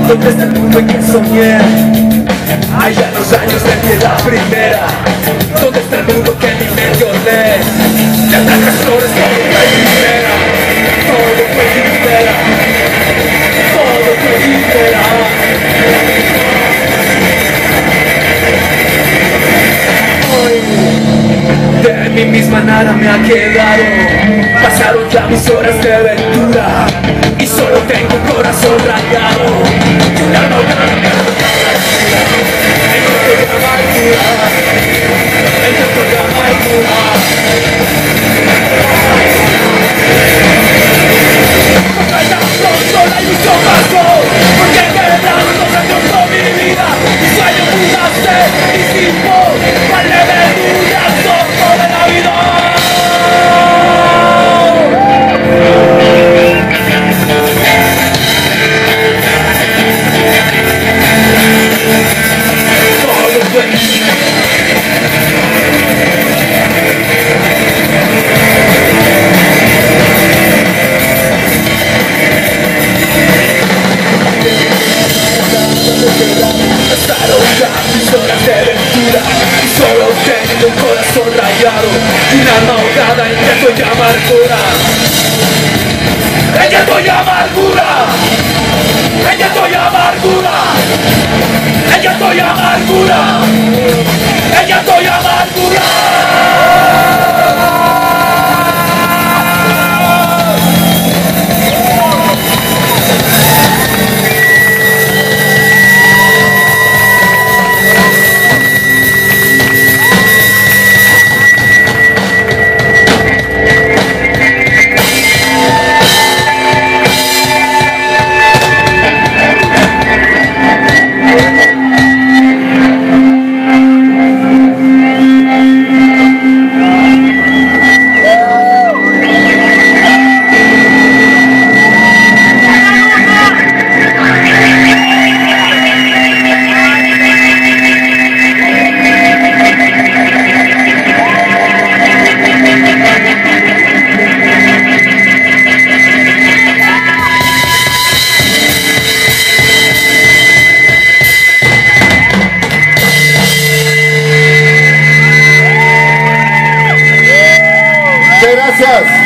¿Dónde está el mundo en que soñé? Allá los años desde la primera. ¿Dónde está el mundo que ni medio lee? De transgresores todo fue sincera. Todo fue sincera. Todo fue sincera. De mí misma nada me ha quedado. Pasaron ya mis horas de aventura y solo tengo un corazón rayado y una alma blanca. Encuentro de amargura, encuentro de amargura. Pronto la ilusión pasó, porque he quebrado todo tiempo mi vida. Mi sueño mudaste, disipó, vale verdura, soco de la vida. Pasaron ya mis horas de aventura y solo tengo un corazón rayado y una alma ahogada en llanto y amargura. En llanto y amargura. En llanto y amargura. En llanto y amargura. En llanto y amargura. Gracias.